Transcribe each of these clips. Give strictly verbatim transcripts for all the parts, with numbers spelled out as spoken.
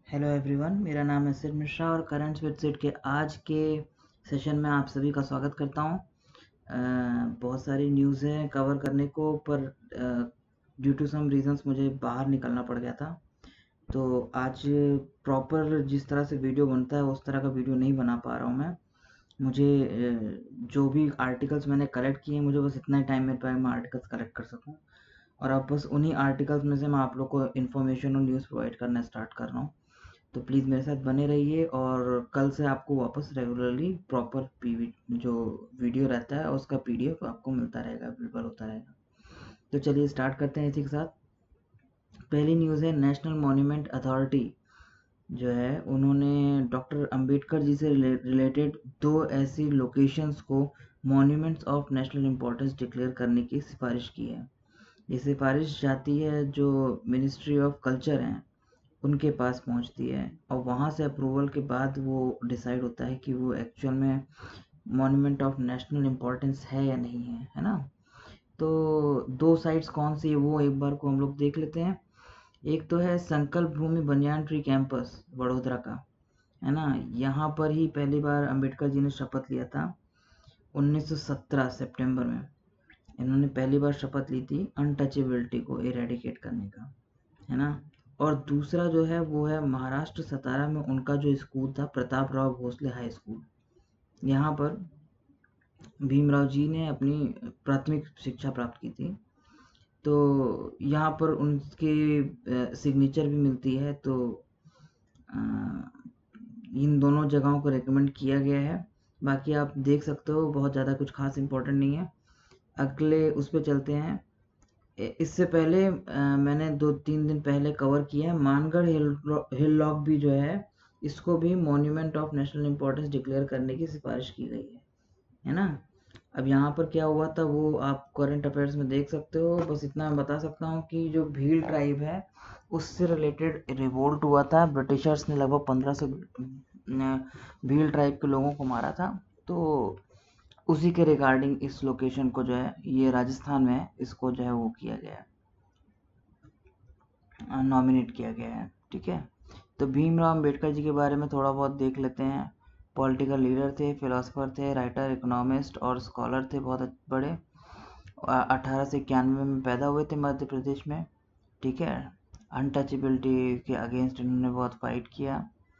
Hello everyone, मेरा नाम है सिड मिश्रा और करंट्स विद सिड के आज के सेशन में आप सभी का स्वागत करता हूं। अ, बहुत सारी न्यूज़ हैं कवर करने को, पर ड्यू टू सम रीजंस मुझे बाहर निकलना पड़ गया था। तो आज प्रॉपर जिस तरह से वीडियो बनता है उस तरह का वीडियो नहीं बना पा रहा हूं मैं। मुझे अ, जो भी आर्टिकल्स मैंने कलेक्ट किए हैं, मुझे बस इतना ही टाइम मिल पाया मैं आर्टिकल्स कलेक्ट कर सकूं, और अब बस उन्हीं आर्टिकल्स में से मैं आप लोग को इन्फॉर्मेशन और न्यूज़ प्रोवाइड करना स्टार्ट कर रहा हूँ। तो प्लीज़ मेरे साथ बने रहिए, और कल से आपको वापस रेगुलरली प्रॉपर पीवी जो वीडियो रहता है उसका पीडीएफ आपको मिलता रहेगा, अवेलेबल होता रहेगा। तो चलिए स्टार्ट करते हैं इसी के साथ। पहली न्यूज़ है, नेशनल मॉन्यूमेंट अथॉरिटी जो है उन्होंने डॉक्टर अंबेडकर जी से रिलेटेड दो ऐसी लोकेशंस को monuments of national importance declare करने की सिफारिश की है। ये सिफारिश जाती है जो मिनिस्ट्री ऑफ कल्चर हैं उनके पास पहुंचती है, और वहाँ से अप्रूवल के बाद वो डिसाइड होता है कि वो एक्चुअल में मॉन्यूमेंट ऑफ नेशनल इम्पोर्टेंस है या नहीं है, है ना। तो दो साइट्स कौन सी है वो एक बार को हम लोग देख लेते हैं। एक तो है संकल्प भूमि बनियान ट्री कैंपस वडोदरा का, है ना। यहाँ पर ही पहली बार अंबेडकर जी ने शपथ लिया था उन्नीस सौ सत्रह सितंबर में। इन्होंने पहली बार शपथ ली थी अनटचेबिलिटी को इरेडिकेट करने का, है ना। और दूसरा जो है वो है महाराष्ट्र सतारा में उनका जो स्कूल था प्रताप राव भोसले हाई स्कूल। यहाँ पर भीमराव जी ने अपनी प्राथमिक शिक्षा प्राप्त की थी। तो यहाँ पर उनके सिग्नेचर भी मिलती है। तो अ, इन दोनों जगहों को रेकमेंड किया गया है। बाकी आप देख सकते हो, बहुत ज़्यादा कुछ खास इम्पोर्टेंट नहीं है। अगले उस पर चलते हैं। इससे पहले अ, मैंने दो तीन दिन पहले कवर किया है मानगढ़ हिल हिल लॉक भी जो है, इसको भी monument of national importance declare करने की सिफारिश की गई है, है ना। अब यहाँ पर क्या हुआ था वो आप करंट अफेयर्स में देख सकते हो। बस इतना मैं बता सकता हूँ कि जो भील ट्राइब है उससे रिलेटेड रिवोल्ट हुआ था। ब्रिटिशर्स ने लगभग पंद्रह सौ भील ट्राइब के लोगों को मारा था। तो उसी के रिगार्डिंग इस लोकेशन को जो है, ये राजस्थान में है, इसको जो है वो किया गया है, नॉमिनेट किया गया है। ठीक है। तो भीमराव अंबेडकर जी के बारे में थोड़ा बहुत देख लेते हैं। पॉलिटिकल लीडर थे, फिलोसोफर थे, राइटर, इकोनॉमिस्ट और स्कॉलर थे बहुत बड़े। अठारह सौ इक्यानवे में पैदा हुए थे मध्य प्रदेश में। ठीक है। अनटचेबिलिटी के अगेंस्ट इन्होंने बहुत फाइट किया।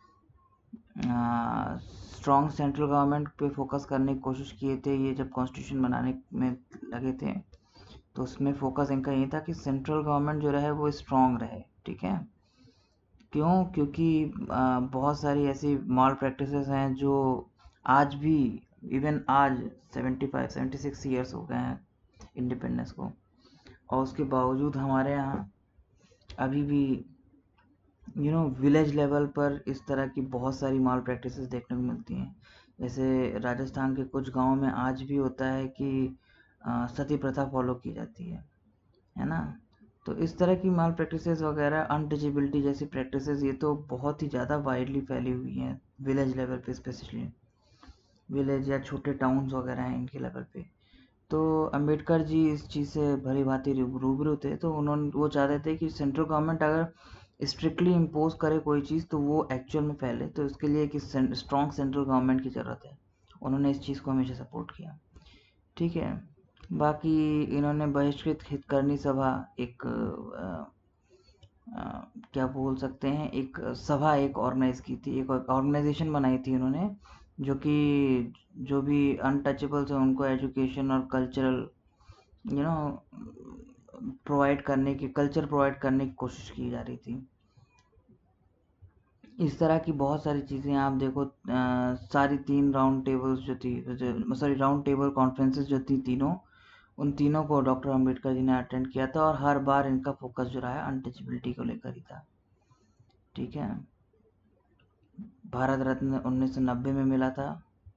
स्ट्रॉन्ग सेंट्रल गवर्नमेंट पे फोकस करने की कोशिश किए थे ये जब कॉन्स्टिट्यूशन बनाने में लगे थे। तो उसमें फोकस इनका ये था कि सेंट्रल गवर्नमेंट जो रहे वो स्ट्रॉन्ग रहे। ठीक है। क्यों? क्योंकि आ, बहुत सारी ऐसी मॉल प्रैक्टिसेस हैं जो आज भी, इवन आज seventy five seventy six years हो गए हैं इंडिपेंडेंस को, और उसके बावजूद हमारे यहाँ अभी भी यू नो विलेज लेवल पर इस तरह की बहुत सारी माल प्रैक्टिसेस देखने को मिलती हैं। जैसे राजस्थान के कुछ गांवों में आज भी होता है कि आ, सती प्रथा फॉलो की जाती है है ना। तो इस तरह की माल प्रैक्टिसेस वगैरह, अनटचेबिलिटी जैसी प्रैक्टिसेस, ये तो बहुत ही ज़्यादा वाइडली फैली हुई हैं विलेज लेवल पे, स्पेशली विलेज या छोटे टाउन्स वगैरह हैं इनके लेवल पे। तो अंबेडकर जी इस चीज़ से भली भांति रूबरू थे। तो उन्होंने वो चाहते थे कि सेंट्रल गवर्नमेंट अगर स्ट्रिक्टली इम्पोज करे कोई चीज़ तो वो एक्चुअल में फैले। तो इसके लिए कि स्ट्रॉन्ग सेंट्रल गवर्नमेंट की ज़रूरत है। उन्होंने इस चीज़ को हमेशा सपोर्ट किया। ठीक है। बाकी इन्होंने बहिष्कृत हितकर्णी सभा, एक अ, अ, क्या बोल सकते हैं, एक सभा एक ऑर्गेनाइज की थी, एक ऑर्गेनाइजेशन बनाई थी उन्होंने, जो कि जो भी अनटचेबल्स हैं उनको एजुकेशन और कल्चरल यू नो प्रोवाइड करने की कल्चर प्रोवाइड करने की कोशिश की जा रही थी। इस तरह की बहुत सारी चीज़ें आप देखो। अ, सारी तीन राउंड टेबल्स जो थी, सॉरी राउंड टेबल कॉन्फ्रेंसेस जो थी तीनों, उन तीनों को डॉक्टर अंबेडकर जी ने अटेंड किया था, और हर बार इनका फोकस जो रहा है अनटचेबिलिटी को लेकर ही था। ठीक है। भारत रत्न उन्नीस सौ नब्बे में मिला था,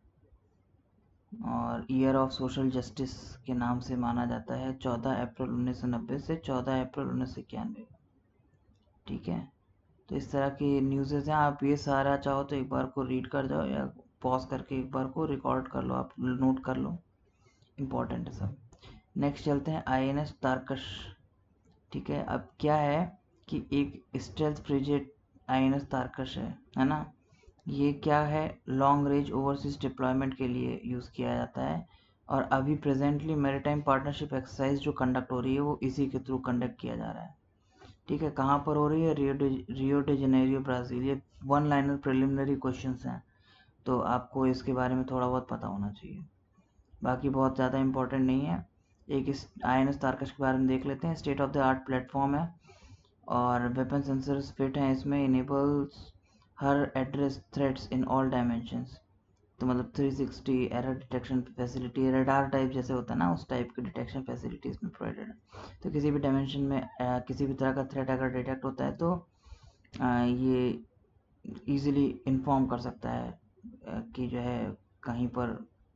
और ईयर ऑफ सोशल जस्टिस के नाम से माना जाता है चौदह अप्रैल उन्नीस सौ नब्बे से चौदह अप्रैल उन्नीस सौ इक्यानवे। ठीक है। तो इस तरह की न्यूज़ेस हैं। आप ये सारा चाहो तो एक बार को रीड कर जाओ, या पॉज करके एक बार को रिकॉर्ड कर लो, आप नोट कर लो, इम्पोर्टेंट है सब। नेक्स्ट चलते हैं आई एन एस तारकश। ठीक है। अब क्या है कि एक stealth frigate I N S Tarkash है है ना। ये क्या है, लॉन्ग रेंज ओवरसीज डिप्लॉयमेंट के लिए यूज़ किया जाता है। और अभी प्रेजेंटली मैरीटाइम पार्टनरशिप एक्सरसाइज जो कंडक्ट हो रही है वो इसी के थ्रू कंडक्ट किया जा रहा है। ठीक है, कहाँ पर हो रही है, Rio de Rio de Janeiro Brazil. ये वन लाइनर प्रिलिमिनरी क्वेश्चंस हैं, तो आपको इसके बारे में थोड़ा बहुत पता होना चाहिए, बाकी बहुत ज़्यादा इंपॉर्टेंट नहीं है। एक इस आई एन एस तारकश के बारे में देख लेते हैं। State of the art platform है और वेपन सेंसर्स फिट हैं इसमें। Enables her address threats in all dimensions, तो मतलब three sixty error detection facility, radar type जैसे होता है ना, उस टाइप की डिटेक्शन फैसिलिटी इसमें प्रोवाइडेड है। तो किसी भी डायमेंशन में आ, किसी भी तरह का थ्रेट अगर डिटेक्ट होता है तो आ, ये इजीली इन्फॉर्म कर सकता है आ, कि जो है कहीं पर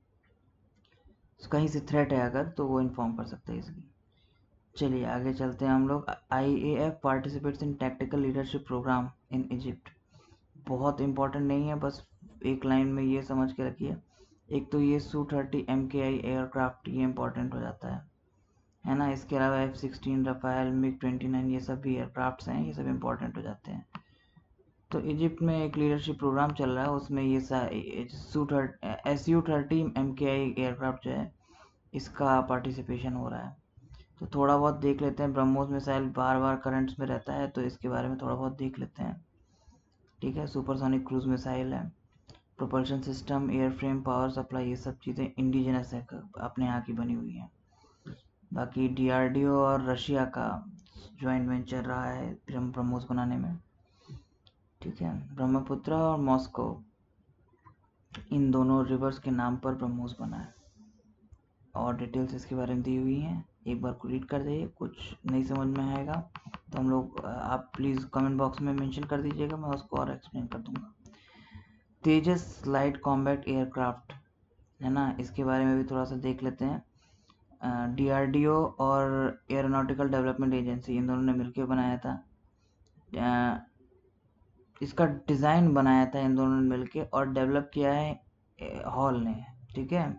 कहीं से थ्रेट है अगर, तो वो इन्फॉर्म कर सकता है इजीली। चलिए आगे चलते हैं हम लोग। I A F participates in tactical leadership program in Egypt. बहुत इंपॉर्टेंट नहीं है, बस एक लाइन में ये समझ के रखिए। एक तो ये Su thirty M K I aircraft, ये इंपॉर्टेंट हो जाता है है ना। इसके अलावा F sixteen, Rafale, MiG twenty nine, ये सब भी एयरक्राफ्ट्स हैं, ये सब इंपॉर्टेंट हो जाते हैं। तो इजिप्ट में एक लीडरशिप प्रोग्राम चल रहा है, उसमें ये Su thirty S U thirty M K I aircraft जो है इसका पार्टिसिपेशन हो रहा है। तो थोड़ा बहुत देख लेते हैं। ब्रह्मोस मिसाइल बार बार करंट्स में रहता है, तो इसके बारे में थोड़ा बहुत देख लेते हैं। ठीक है, सुपरसोनिक क्रूज मिसाइल है। Propulsion system, airframe, power supply, ये सब चीज़ें इंडिजिनस है, अपने यहाँ की बनी हुई हैं। बाकी डी आर डी ओ और रशिया का ज्वाइंट वेंचर रहा है ब्रह्मोस बनाने में। ठीक है, ब्रह्मपुत्र और मॉस्को, इन दोनों रिवर्स के नाम पर ब्रह्मोस बना है। और डिटेल्स इसके बारे में दी हुई हैं, एक बार को रीड कर दीजिए। कुछ नहीं समझ में आएगा तो हम लोग आप प्लीज़ कमेंट बॉक्स में मेंशन कर दीजिएगा, मैं उसको और एक्सप्लेन कर दूंगा। तेजस लाइट कॉम्बैट एयरक्राफ्ट है ना, इसके बारे में भी थोड़ा सा देख लेते हैं। डी आर डी ओ और एरोनॉटिकल डेवलपमेंट एजेंसी, इन दोनों ने मिलकर बनाया था। uh, इसका डिज़ाइन बनाया था इन दोनों ने मिलकर, और डेवलप किया है हॉल ने। ठीक है,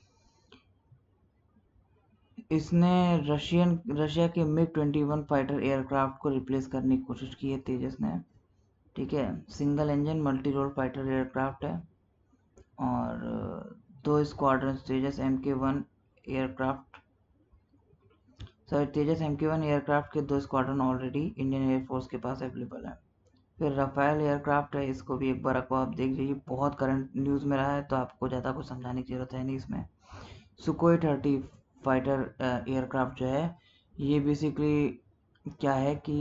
इसने रशियन रशिया के MiG twenty one fighter aircraft को रिप्लेस करने की कोशिश की है तेजस ने। ठीक है, single engine multi role fighter aircraft है। और दो squadron Tejas M K one aircraft sorry Tejas M K one aircraft के दो स्क्वाड्रन ऑलरेडी इंडियन एयरफोर्स के पास अवेलेबल है। फिर रफाल एयरक्राफ्ट है, इसको भी एक बार आपको आप देख लीजिए, बहुत करंट न्यूज़ में रहा है, तो आपको ज़्यादा कुछ समझाने की जरूरत है नहीं इसमें। सुकोई थर्टी फाइटर एयरक्राफ्ट जो है, ये बेसिकली क्या है कि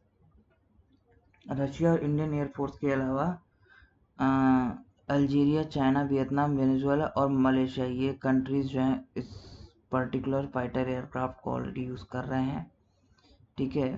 रशिया और इंडियन एयरफोर्स के अलावा अल्जीरिया, चाइना, वियतनाम, वेनेजुएला और मलेशिया, ये कंट्रीज़ जो हैं इस पर्टिकुलर फाइटर एयरक्राफ्ट को ऑलरेडी यूज़ कर रहे हैं। ठीक है,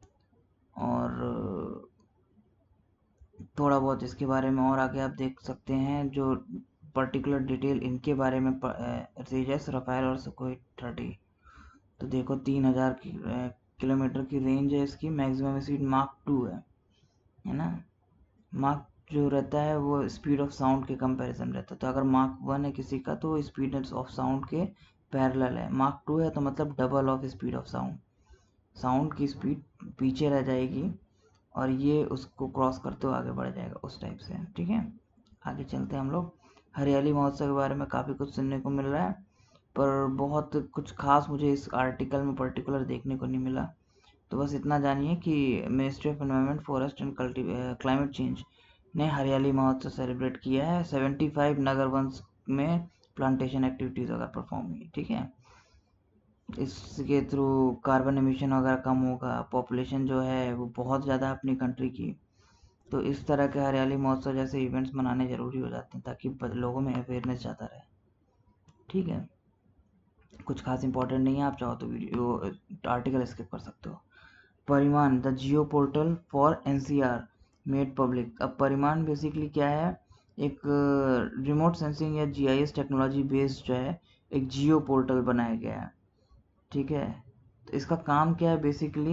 और थोड़ा बहुत इसके बारे में और आगे आप देख सकते हैं, जो पर्टिकुलर डिटेल इनके बारे में तेजस, रफाल और सुकोई थर्टी। तो देखो तीन हज़ार की किलोमीटर की रेंज है इसकी, मैक्सिमम स्पीड मार्क टू है है ना। मार्क जो रहता है वो स्पीड ऑफ साउंड के कंपैरिजन रहता है, तो अगर मार्क वन है किसी का तो स्पीड ऑफ साउंड के पैरेलल है। मार्क टू है तो मतलब double of speed of sound, sound की स्पीड पीछे रह जाएगी और ये उसको क्रॉस करते हुए आगे बढ़ जाएगा, उस टाइप से। ठीक है, आगे चलते हैं हम लोग। हरियाली महोत्सव के बारे में काफ़ी कुछ सुनने को मिल रहा है, पर बहुत कुछ खास मुझे इस आर्टिकल में पर्टिकुलर देखने को नहीं मिला। तो बस इतना जानिए कि ministry of environment, forest and climate change ने हरियाली महोत्सव सेलिब्रेट किया है। सेवेंटी फाइव नगर वंश में प्लांटेशन एक्टिविटीज़ वगैरह परफॉर्म हुई। ठीक है, इसके थ्रू कार्बन एमिशन वगैरह कम होगा, पॉपुलेशन जो है वो बहुत ज़्यादा अपनी कंट्री की, तो इस तरह के हरियाली महोत्सव जैसे इवेंट्स मनाने ज़रूरी हो जाते हैं ताकि लोगों में अवेयरनेस ज़्यादा रहे। ठीक है, कुछ खास इंपॉर्टेंट नहीं है, आप चाहो तो वीडियो आर्टिकल स्किप कर सकते हो। Pariman, the geo portal for N C R made public. अब परिमाण बेसिकली क्या है, एक रिमोट सेंसिंग या G I S technology based जो है एक जियो पोर्टल बनाया गया है। ठीक है, तो इसका काम क्या है बेसिकली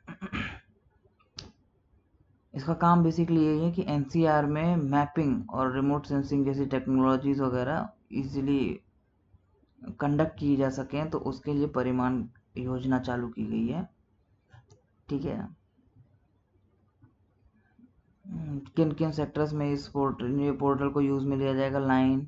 इसका काम बेसिकली यही है कि एन सी आर में मैपिंग और रिमोट सेंसिंग जैसी टेक्नोलॉजीज वगैरह इजीली कंडक्ट की जा सकें, तो उसके लिए परिमाण योजना चालू की गई है। ठीक है, किन किन सेक्टर्स में इस पोर्टल ये पोर्टल को यूज़ में लिया जाएगा। लाइन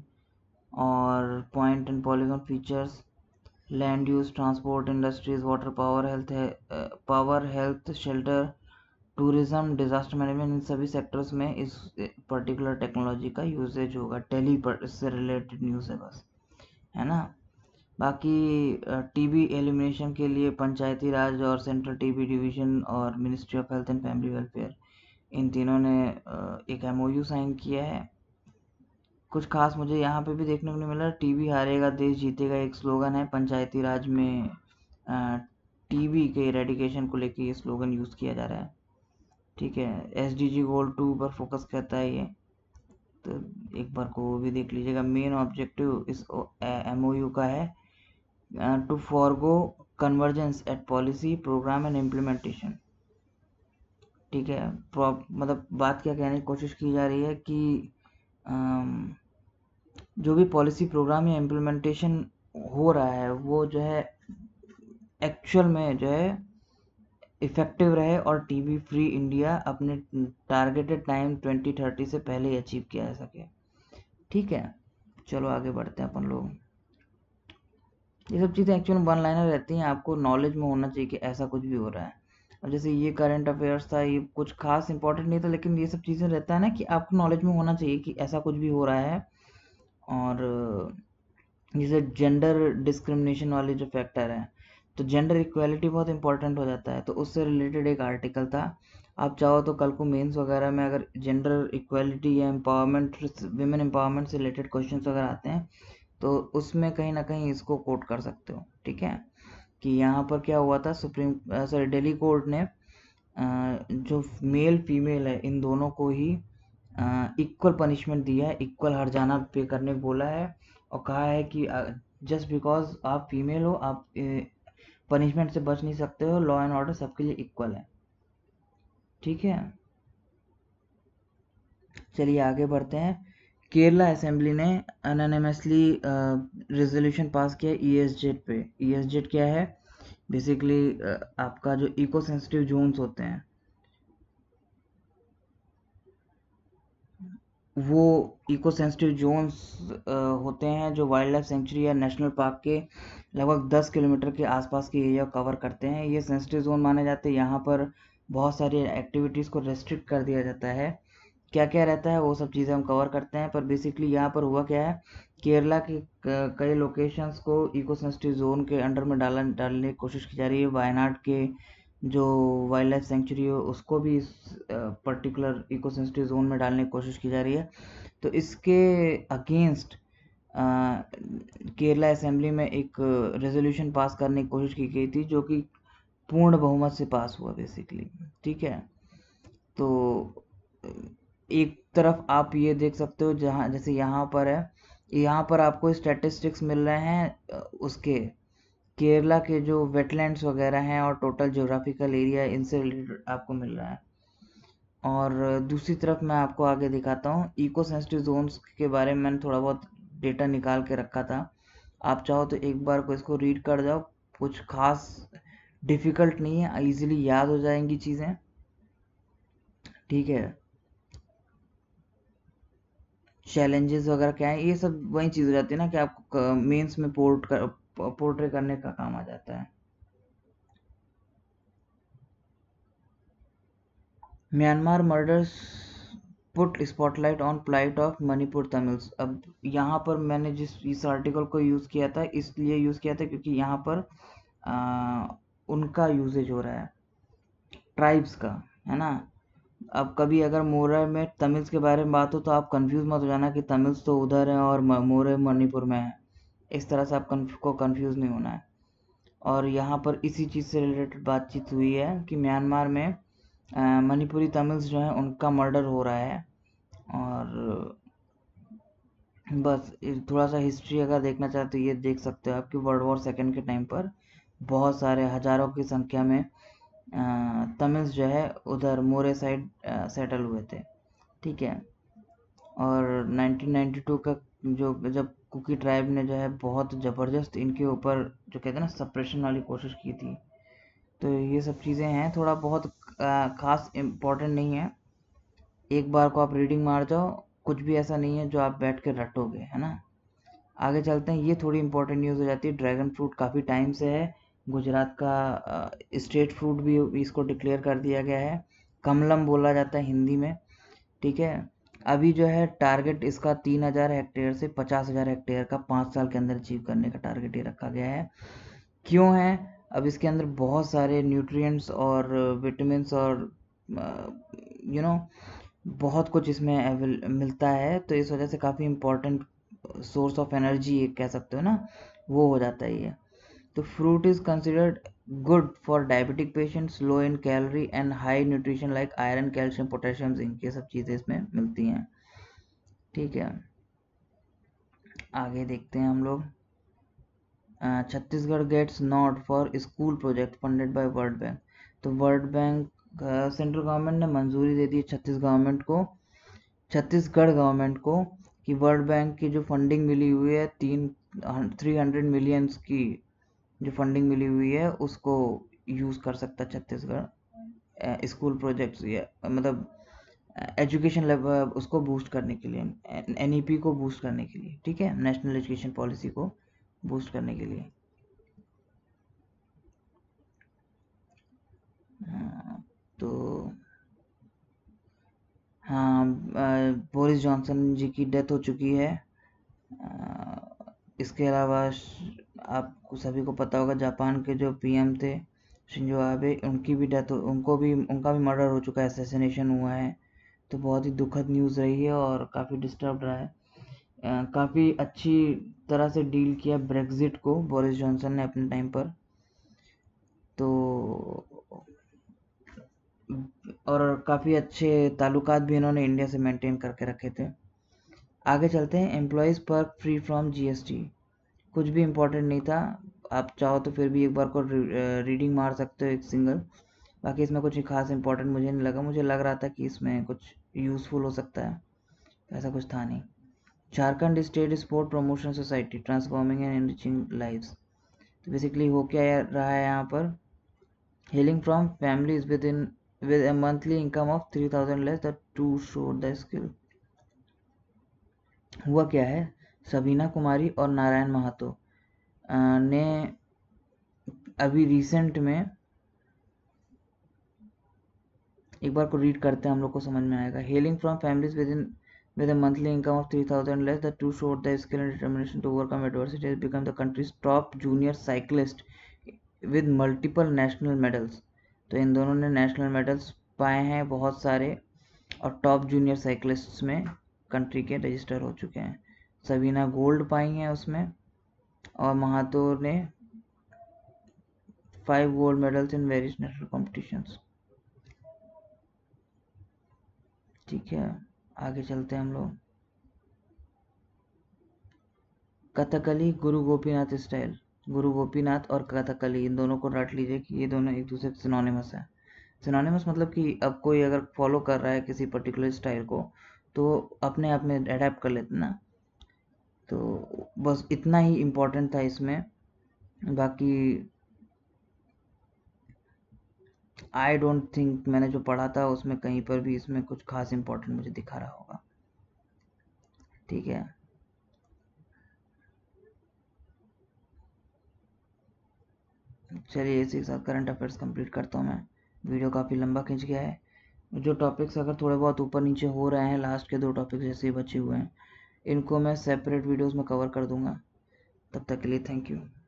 और point and polygon features, land use, transport, industries, water, power, health power health, shelter, tourism, disaster management, इन सभी सेक्टर्स में इस पर्टिकुलर टेक्नोलॉजी का यूजेज होगा। टेली पर इससे रिलेटेड न्यूज़ है बस, है ना। बाकी टीबी एलिमिनेशन के लिए पंचायती राज और सेंट्रल टीबी डिवीजन और ministry of health and family welfare, इन तीनों ने एक एमओयू साइन किया है। कुछ खास मुझे यहाँ पे भी देखने को नहीं मिला। टीबी हारेगा देश जीतेगा एक स्लोगन है पंचायती राज में, टीबी के इरेडिकेशन को लेके ये स्लोगन यूज़ किया जा रहा है। ठीक है, एसडीजी गोल टू पर फोकस करता है ये, तो एक बार को वो भी देख लीजिएगा। मेन ऑब्जेक्टिव इस एमओयू का है to forgo convergence at policy, program and implementation. ठीक है, मतलब बात क्या कहने की कोशिश की जा रही है कि um, जो भी पॉलिसी, प्रोग्राम या इम्प्लीमेंटेशन हो रहा है वो जो है एक्चुअल में जो है इफेक्टिव रहे और टीबी फ्री इंडिया अपने टारगेटेड टाइम ट्वेंटी थर्टी से पहले ही अचीव किया जा सके। ठीक है, चलो आगे बढ़ते हैं अपन लोग। ये सब चीज़ें एक्चुअली वन लाइनर रहती हैं, आपको नॉलेज में होना चाहिए कि ऐसा कुछ भी हो रहा है। और जैसे ये करंट अफेयर्स था, ये कुछ खास इंपॉर्टेंट नहीं था, लेकिन ये सब चीज़ें रहता है ना कि आपको नॉलेज में होना चाहिए कि ऐसा कुछ भी हो रहा है। और जैसे जेंडर डिस्क्रिमिनेशन वाले जो फैक्टर हैं, तो जेंडर इक्वालिटी बहुत इंपॉर्टेंट हो जाता है, तो उससे रिलेटेड एक आर्टिकल था। आप चाहो तो कल को मेंस वगैरह में अगर जेंडर इक्वालिटी या एम्पावरमेंट, विमेन एम्पावरमेंट से रिलेटेड क्वेश्चंस वगैरह आते हैं तो उसमें कहीं ना कहीं इसको कोट कर सकते हो। ठीक है, कि यहाँ पर क्या हुआ था, सुप्रीम सॉरी दिल्ली कोर्ट ने जो मेल फीमेल है इन दोनों को ही इक्वल पनिशमेंट दिया है, इक्वल हर्जाना पे करने को बोला है, और कहा है कि जस्ट बिकॉज आप फीमेल हो आप पनिशमेंट से बच नहीं सकते हो, लॉ एंड ऑर्डर सबके लिए इक्वल है। ठीक है, चलिए आगे बढ़ते हैं। केरला असेंबली ने अनोनिमसली रेजोल्यूशन पास किया ईएसजेड पे। ईएसजेड क्या है, बेसिकली आपका जो इको सेंसिटिव जोन्स होते हैं वो इको सेंसिटिव जोन्स होते हैं जो वाइल्ड लाइफ सेंचुरी या नेशनल पार्क के लगभग दस किलोमीटर के आसपास के एरिया कवर करते हैं। ये सेंसिटिव जोन माने जाते हैं। यहाँ पर बहुत सारी एक्टिविटीज़ को रेस्ट्रिक्ट कर दिया जाता है। क्या क्या रहता है वो सब चीज़ें हम कवर करते हैं, पर बेसिकली यहाँ पर हुआ क्या है, केरला के कई लोकेशंस को इको सेंसिटिव जोन के अंडर में डाला डालने की कोशिश की जा रही है। वायनाड के जो वाइल्ड लाइफ सेंचुरी है उसको भी इस पर्टिकुलर इको सेंसिटिव जोन में डालने की कोशिश की जा रही है। तो इसके अगेंस्ट केरला असेंबली में एक रेजोल्यूशन पास करने की कोशिश की गई थी जो कि पूर्ण बहुमत से पास हुआ बेसिकली। ठीक है, तो एक तरफ आप ये देख सकते हो जहाँ जैसे यहाँ पर है, यहाँ पर आपको स्टैटिस्टिक्स मिल रहे हैं उसके केरला के जो वेटलैंड्स वगैरह हैं और टोटल ज्योग्राफिकल एरिया इनसे रिलेटेड आपको मिल रहा है। और दूसरी तरफ मैं आपको आगे दिखाता हूँ इको सेंसिटिव जोन्स के बारे में, मैंने थोड़ा बहुत डेटा निकाल के रखा था। आप चाहो तो एक बार को इसको रीड कर जाओ, कुछ खास डिफ़िकल्ट नहीं है, इजीली याद हो जाएंगी चीज़ें। ठीक है, चैलेंजेस वगैरह क्या है, ये सब वही चीज़ हो जाती है ना कि आपको मेंस में पोर्ट कर पोर्ट्रे करने का काम आ जाता है। Myanmar murders put spotlight on plight of Manipur Tamils. अब यहाँ पर मैंने जिस इस आर्टिकल को यूज़ किया था इसलिए यूज़ किया था क्योंकि यहाँ पर आ, उनका यूजेज हो रहा है, ट्राइब्स का, है ना। अब कभी अगर मोरे में तमिल्स के बारे में बात हो तो आप कंफ्यूज मत हो जाना कि तमिल्स तो उधर हैं और मोरे मणिपुर में है, इस तरह से आप को कंफ्यूज नहीं होना है। और यहाँ पर इसी चीज़ से रिलेटेड बातचीत हुई है कि म्यांमार में मणिपुरी तमिल्स जो हैं उनका मर्डर हो रहा है। और बस थोड़ा सा हिस्ट्री अगर देखना चाहते तो ये देख सकते हो आप कि वर्ल्ड वॉर सेकेंड के टाइम पर बहुत सारे हज़ारों की संख्या में तमिल्स जो है उधर मोरे साइड सेटल हुए थे। ठीक है, और नाइनटीन नाइंटी टू का जो जब कुकी ट्राइब ने जो है बहुत ज़बरदस्त इनके ऊपर जो कहते हैं ना सप्रेशन वाली कोशिश की थी। तो ये सब चीज़ें हैं, थोड़ा बहुत खास इम्पोर्टेंट नहीं है, एक बार को आप रीडिंग मार जाओ, कुछ भी ऐसा नहीं है जो आप बैठ के रटोगे, है ना। आगे चलते हैं, ये थोड़ी इंपॉर्टेंट न्यूज़ हो जाती है। ड्रैगन फ्रूट काफ़ी टाइम से है, गुजरात का स्टेट फ्रूट भी इसको डिक्लेयर कर दिया गया है। कमलम बोला जाता है हिंदी में, ठीक है। अभी जो है टारगेट इसका तीन हज़ार हेक्टेयर से पचास हज़ार हेक्टेयर का पाँच साल के अंदर अचीव करने का टारगेट ये रखा गया है। क्यों है? अब इसके अंदर बहुत सारे न्यूट्रिएंट्स और विटामिन्स और यू नो बहुत कुछ इसमें मिलता है, तो इस वजह से काफ़ी इम्पोर्टेंट सोर्स ऑफ एनर्जी कह सकते हो ना, वो हो जाता है ये। तो fruit is considered good for diabetic patients, low in calorie and high nutrition like iron, calcium, potassium, zinc, ये सब चीज़ें इसमें मिलती हैं, ठीक है। आगे देखते हैं हम लोग। Chhattisgarh gets nod for school project funded by world bank. तो वर्ल्ड बैंक, सेंट्रल गवर्नमेंट ने मंजूरी दे दी छत्तीस गवर्नमेंट को छत्तीसगढ़ गवर्नमेंट को कि वर्ल्ड बैंक की जो फंडिंग मिली हुई है तीन थ्री हंड्रेड मिलियंस की जो फंडिंग मिली हुई है उसको यूज़ कर सकता है छत्तीसगढ़ स्कूल प्रोजेक्ट्स, या मतलब एजुकेशन लेवल उसको बूस्ट करने के लिए, एनईपी को बूस्ट करने के लिए, ठीक है, नेशनल एजुकेशन पॉलिसी को बूस्ट करने के लिए। हाँ, तो हाँ, बोरिस जॉनसन जी की डेथ हो चुकी है। आ, इसके अलावा आपको सभी को पता होगा जापान के जो पीएम थे शिंजो आबे, उनकी भी डेथ, उनको भी उनका भी मर्डर हो चुका है, असैसिनेशन हुआ है। तो बहुत ही दुखद न्यूज़ रही है और काफ़ी डिस्टर्ब रहा है। काफ़ी अच्छी तरह से डील किया ब्रेग्जिट को बोरिस जॉनसन ने अपने टाइम पर, तो और काफ़ी अच्छे ताल्लुकात भी इन्होंने इंडिया से मेंटेन करके रखे थे। आगे चलते हैं, एम्प्लॉयज़ पर फ्री फ्रॉम जीएसटी। कुछ भी इम्पोर्टेंट नहीं था, आप चाहो तो फिर भी एक बार को रीडिंग मार सकते हो एक सिंगल। बाकी इसमें कुछ खास इंपॉर्टेंट मुझे नहीं लगा, मुझे लग रहा था कि इसमें कुछ यूज़फुल हो सकता है, ऐसा कुछ था नहीं। Jharkhand state sport promotion society transforming and enriching lives. तो बेसिकली हो क्या रहा है यहाँ पर, hailing from families with in with a monthly income of three thousand less the to show the skill. हुआ क्या है, सबीना कुमारी और नारायण महातो ने अभी रिसेंट में, एक बार को रीड करते हैं हम लोग को समझ में आएगा। Hailing from families with in with a monthly income of three thousand less, the two showed the skill and determination to overcome adversity, has become the country's top junior cyclist with multiple national medals। तो इन दोनों ने national medals पाए हैं बहुत सारे, और top junior cyclists में country के रजिस्टर हो चुके हैं। सबीना गोल्ड पाई हैं उसमें, और महातो ने five gold medals in various national competitions, ठीक है। आगे चलते हैं हम लोग। कथकली गुरु गोपीनाथ स्टाइल, गुरु गोपीनाथ और कथकली, इन दोनों को रट लीजिए कि ये दोनों एक दूसरे से सिनोनिमस है। सिनोनिमस मतलब कि अब कोई अगर फॉलो कर रहा है किसी पर्टिकुलर स्टाइल को तो अपने आप में अडेप्ट कर लेते ना, तो बस इतना ही इम्पोर्टेंट था इसमें। बाकी आई डोंट थिंक मैंने जो पढ़ा था उसमें कहीं पर भी इसमें कुछ खास इम्पोर्टेंट मुझे दिखा रहा होगा, ठीक है। चलिए इसी के साथ करंट अफेयर्स कंप्लीट करता हूँ मैं, वीडियो काफ़ी लंबा खिंच गया है। जो टॉपिक्स अगर थोड़े बहुत ऊपर नीचे हो रहे हैं, लास्ट के दो टॉपिक्स जैसे ही बचे हुए हैं, इनको मैं सेपरेट वीडियोस में कवर कर दूंगा। तब तक के लिए थैंक यू।